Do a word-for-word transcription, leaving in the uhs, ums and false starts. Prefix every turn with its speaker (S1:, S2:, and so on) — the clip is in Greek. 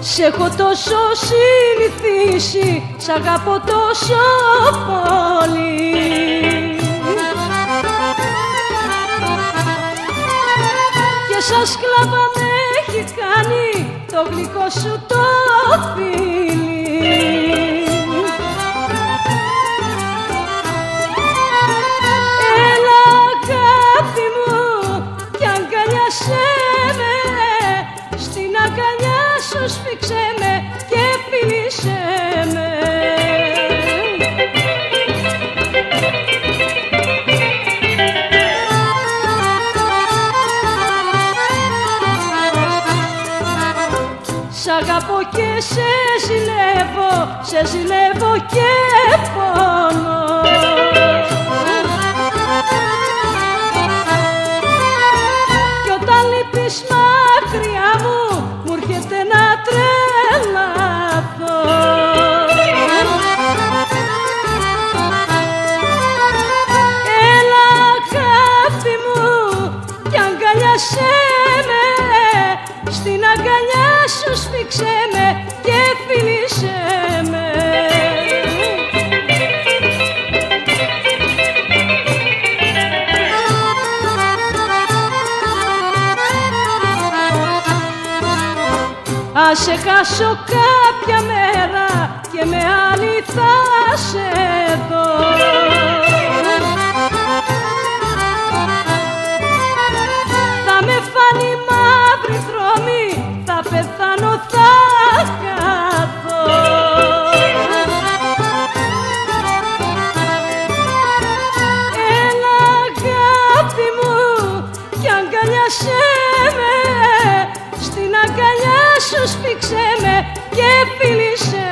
S1: Σ' έχω τόσο συνηθίσει, σ' αγαπώ τόσο πολύ. Και σαν σκλάβα με έχει κάνει το γλυκό σου το φίλι. Έλα αγάπη μου κι αγκαλιάσέ με, στην αγκαλιά σου σφίξε με και φίλησέ με. Σ' αγαπώ και σε ζηλεύω, σε ζηλεύω και πόνο. Κι όταν λείπεις μακριά μου, μου έρχεται να τρελαθώ. Έλα αγάπη μου κι αγκαλιάσέ με, στην αγκαλιά σου σφίξε με και φίλησέ με. Ας σε χάσω κάποια μέρα και με άλλη θα σε δω. Θα με φάνει μαύρη δρόμη, θα πεθάνω, θα χαθώ. Έλα αγάπη μου κι αγκαλιάσέ με, στην αγκαλιά σου σφίξε με και φίλησέ